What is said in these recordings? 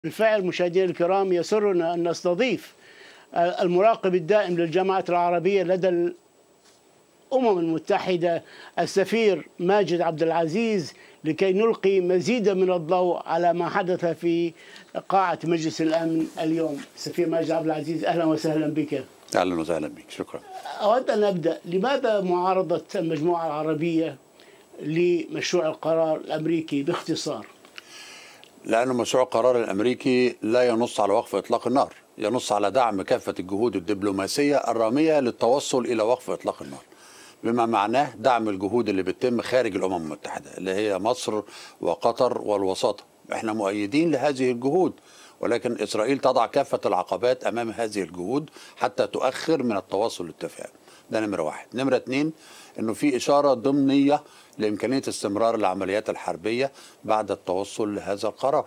بالفعل مشاهدينا الكرام، يسرنا أن نستضيف المراقب الدائم للجامعات العربية لدى الأمم المتحدة السفير ماجد عبد العزيز لكي نلقي مزيدا من الضوء على ما حدث في قاعة مجلس الأمن اليوم. سفير ماجد عبد العزيز، أهلا وسهلا بك. أهلا وسهلا بك، شكرا. أود أن أبدأ، لماذا معارضة المجموعة العربية لمشروع القرار الأمريكي باختصار؟ لأن مشروع القرار الأمريكي لا ينص على وقف إطلاق النار، ينص على دعم كافة الجهود الدبلوماسية الرامية للتوصل إلى وقف إطلاق النار، بما معناه دعم الجهود اللي بتتم خارج الأمم المتحدة اللي هي مصر وقطر والوساطة. احنا مؤيدين لهذه الجهود، ولكن إسرائيل تضع كافة العقبات أمام هذه الجهود حتى تؤخر من التواصل للاتفاق. ده نمرة واحد. نمرة اتنين، انه في إشارة ضمنية لإمكانية استمرار العمليات الحربية بعد التوصل لهذا القرار،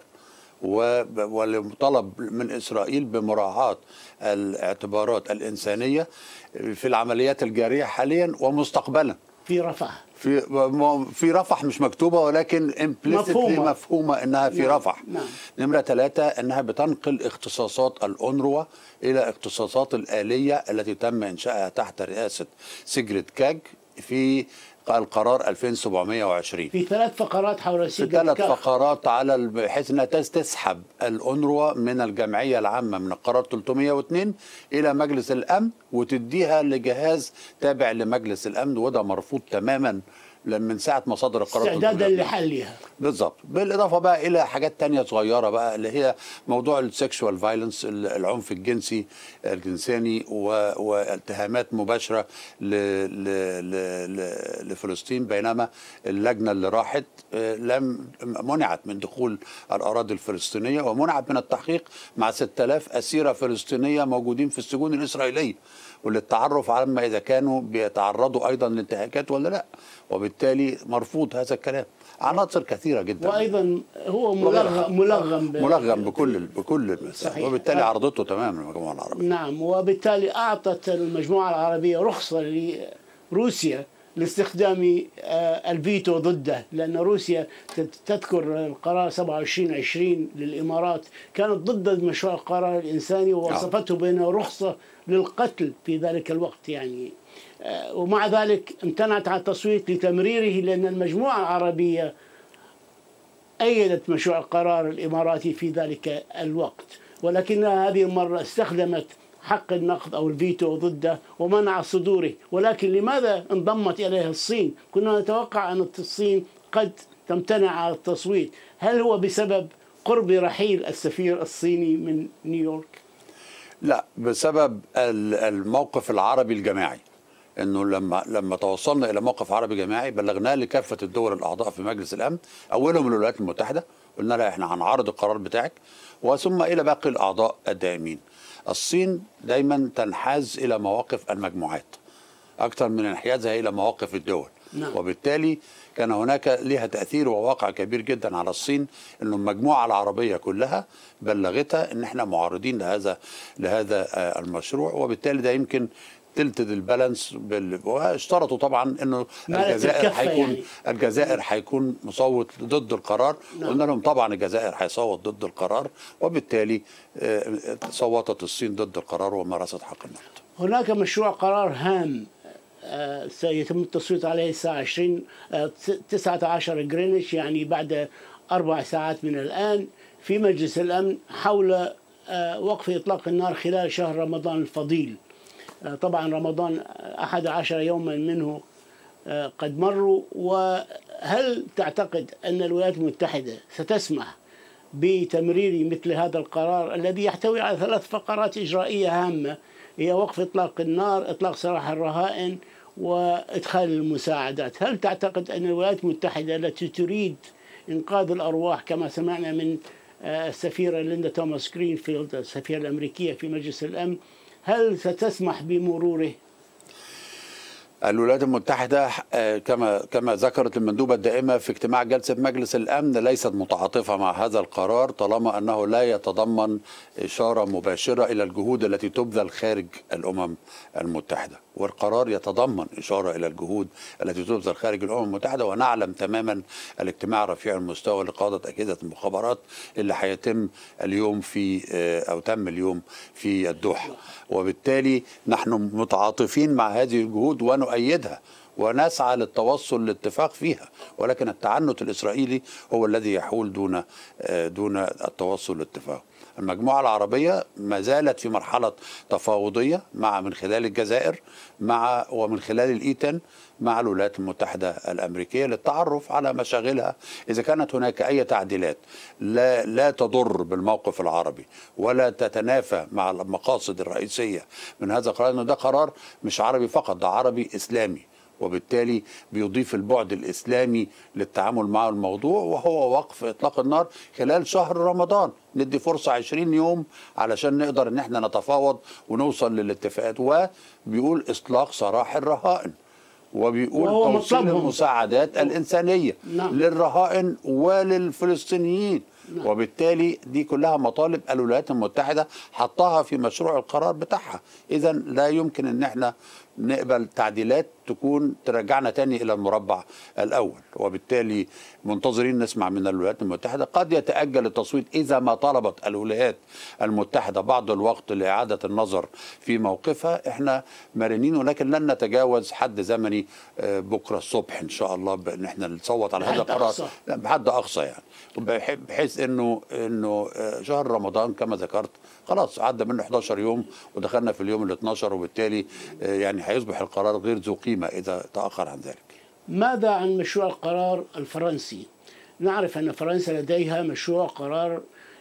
وطلب من إسرائيل بمراعاة الاعتبارات الإنسانية في العمليات الجارية حاليا ومستقبلا. في رفح، في رفح مش مكتوبة ولكن مفهومة انها في رفح. نمرة ثلاثة، انها بتنقل اختصاصات الأونروا الى اختصاصات الآلية التي تم انشائها تحت رئاسة سيجريد كاج في القرار 2720 في 3 فقرات حول سيجريد كاج. 3 فقرات على بحيث انها تسحب الأونروا من الجمعية العامة من القرار 302 الى مجلس الأمن وتديها لجهاز تابع لمجلس الأمن، وده مرفوض تماما من ساعة ما صدر القرار استعدادا لحلها. بالظبط. بالإضافة بقى إلى حاجات تانية صغيرة بقى اللي هي موضوع السكشوال فايلنس، العنف الجنسي الجنساني، واتهامات مباشرة لفلسطين، بينما اللجنة اللي راحت منعت من دخول الأراضي الفلسطينية ومنعت من التحقيق مع 6000 أسيرة فلسطينية موجودين في السجون الإسرائيلية، وللتعرف على ما إذا كانوا بيتعرضوا أيضا لانتهاكات ولا لا، وبالتالي مرفوض هذا الكلام. عناصر كثيرة جدا، وأيضا هو ملغم بكل المسائل، وبالتالي عرضته تماما المجموعة العربية. نعم، وبالتالي أعطت المجموعة العربية رخصة لروسيا لاستخدام الفيتو ضده، لأن روسيا تذكر القرار 2720 للإمارات كانت ضد مشروع القرار الإنساني ووصفته بأنه رخصة للقتل في ذلك الوقت يعني، ومع ذلك امتنعت عن التصويت لتمريره، لأن المجموعة العربية أيدت مشروع القرار الإماراتي في ذلك الوقت، ولكنها هذه المرة استخدمت حق النقد أو الفيتو ضده ومنع صدوره. ولكن لماذا انضمت إليها الصين؟ كنا نتوقع أن الصين قد تمتنع عن التصويت. هل هو بسبب قرب رحيل السفير الصيني من نيويورك؟ لا، بسبب الموقف العربي الجماعي، انه لما توصلنا الى موقف عربي جماعي بلغناه لكافه الدول الاعضاء في مجلس الامن، اولهم الولايات المتحده، قلنا لها احنا هنعارض القرار بتاعك، وثم الى باقي الاعضاء الدائمين. الصين دايما تنحاز الى مواقف المجموعات اكثر من انحيازها الى مواقف الدول. وبالتالي كان هناك لها تأثير وواقع كبير جدا على الصين، انه المجموعة العربية كلها بلغتها ان احنا معارضين لهذا المشروع، وبالتالي ده يمكن تلتد البالانس واشترطوا طبعا انه الجزائر هيكون مصوت ضد القرار. قلنا لهم طبعا الجزائر هيصوت ضد القرار، وبالتالي صوتت الصين ضد القرار ومارست حق النقد. هناك مشروع قرار هام سيتم التصويت عليه الساعة 19 جرينتش، يعني بعد 4 ساعات من الآن، في مجلس الأمن حول وقف إطلاق النار خلال شهر رمضان الفضيل. طبعا رمضان 11 يوما منه قد مروا. وهل تعتقد أن الولايات المتحدة ستسمح بتمرير مثل هذا القرار الذي يحتوي على 3 فقرات إجرائية هامة، هي وقف إطلاق النار، إطلاق سراح الرهائن، وإدخال المساعدات؟ هل تعتقد أن الولايات المتحدة التي تريد إنقاذ الأرواح كما سمعنا من السفيرة ليندا توماس جرينفيلد السفيرة الأمريكية في مجلس الأمن، هل ستسمح بمروره؟ الولايات المتحدة كما ذكرت المندوبة الدائمة في اجتماع جلسة مجلس الأمن ليست متعاطفة مع هذا القرار طالما أنه لا يتضمن إشارة مباشرة إلى الجهود التي تبذل خارج الأمم المتحدة، والقرار يتضمن إشارة إلى الجهود التي تبذل خارج الأمم المتحدة. ونعلم تماما الاجتماع رفيع المستوى لقادة أجهزة المخابرات اللي هيتم اليوم أو تم اليوم في الدوحة، وبالتالي نحن متعاطفين مع هذه الجهود ونؤيدها ونسعى للتوصل لاتفاق فيها، ولكن التعنت الإسرائيلي هو الذي يحول دون التوصل لاتفاق. المجموعة العربية ما زالت في مرحلة تفاوضية من خلال الجزائر ومن خلال الإيتان مع الولايات المتحدة الأمريكية للتعرف على مشاغلها. إذا كانت هناك أي تعديلات لا تضر بالموقف العربي ولا تتنافى مع المقاصد الرئيسية من هذا القرار، لأنه ده قرار مش عربي فقط، ده عربي إسلامي، وبالتالي بيضيف البعد الإسلامي للتعامل مع الموضوع، وهو وقف إطلاق النار خلال شهر رمضان. ندي فرصة 20 يوم علشان نقدر ان احنا نتفاوض ونوصل للاتفاقات. وبيقول إطلاق سراح الرهائن، وبيقول توصيل المساعدات الإنسانية للرهائن وللفلسطينيين. وبالتالي دي كلها مطالب الولايات المتحدة حطها في مشروع القرار بتاعها. إذا لا يمكن ان احنا نقبل تعديلات تكون ترجعنا تاني إلى المربع الأول، وبالتالي منتظرين نسمع من الولايات المتحدة. قد يتأجل التصويت إذا ما طلبت الولايات المتحدة بعض الوقت لإعادة النظر في موقفها. احنا مرنين، ولكن لن نتجاوز حد زمني بكرة الصبح إن شاء الله بأن احنا نصوت على هذا القرار بحد أقصى يعني، بحيث إنه شهر رمضان كما ذكرت خلاص عدى منه 11 يوم ودخلنا في اليوم ال 12، وبالتالي يعني هيصبح القرار غير ذو قيمة إذا تأخر عن ذلك. ماذا عن مشروع القرار الفرنسي؟ نعرف أن فرنسا لديها مشروع قرار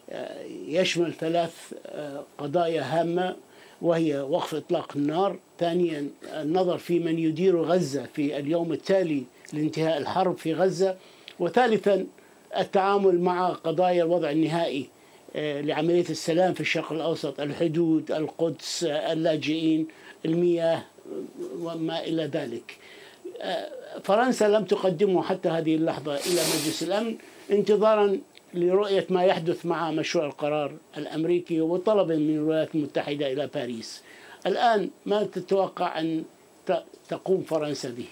يشمل 3 قضايا هامة، وهي وقف إطلاق النار، ثانيا النظر في من يدير غزة في اليوم التالي لانتهاء الحرب في غزة، وثالثا التعامل مع قضايا الوضع النهائي لعملية السلام في الشرق الأوسط، الحدود، القدس، اللاجئين، المياه وما إلى ذلك. فرنسا لم تقدمه حتى هذه اللحظة إلى مجلس الأمن انتظارا لرؤية ما يحدث مع مشروع القرار الأمريكي وطلبا من الولايات المتحدة إلى باريس. الآن ما تتوقع أن تقوم فرنسا به؟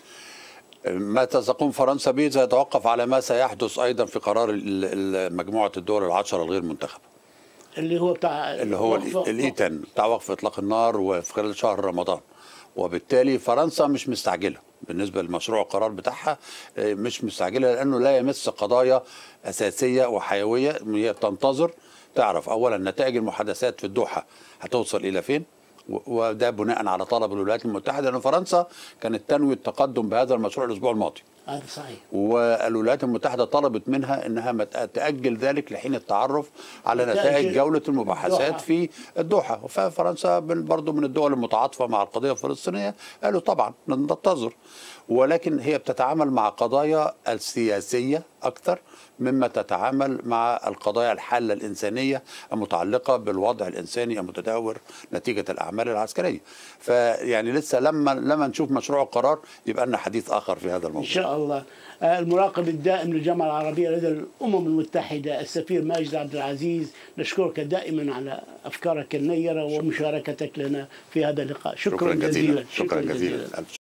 ما تقوم فرنسا به سيتوقف على ما سيحدث أيضا في قرار مجموعة الدول العشرة الغير منتخبة، اللي هو الإيتان بتاع وقف إطلاق النار وفي خلال شهر رمضان. وبالتالي فرنسا مش مستعجلة بالنسبة لمشروع القرار بتاعها، مش مستعجلة لأنه لا يمس قضايا أساسية وحيوية. هي تنتظر تعرف أولا نتائج المحادثات في الدوحة هتوصل إلى فين، وده بناء على طلب الولايات المتحدة، لأن فرنسا كانت تنوي التقدم بهذا المشروع الأسبوع الماضي. صحيح. والولايات المتحدة طلبت منها أنها تأجل ذلك لحين التعرف على نتائج جولة المباحثات في الدوحة. ففرنسا برضو من الدول المتعاطفة مع القضية الفلسطينية، قالوا طبعا ننتظر، ولكن هي بتتعامل مع قضايا السياسية أكثر مما تتعامل مع القضايا الحالة الإنسانية المتعلقة بالوضع الإنساني المتدهور نتيجة الأعمال العسكرية. فيعني لسه لما نشوف مشروع القرار يبقى لنا حديث آخر في هذا الموضوع إن شاء الله. المراقب الدائم للجامعة العربية لدى الأمم المتحدة السفير ماجد عبد العزيز، نشكرك دائما على أفكارك النيرة ومشاركتك لنا في هذا اللقاء. شكرا جزيلا. شكرا جزيلا.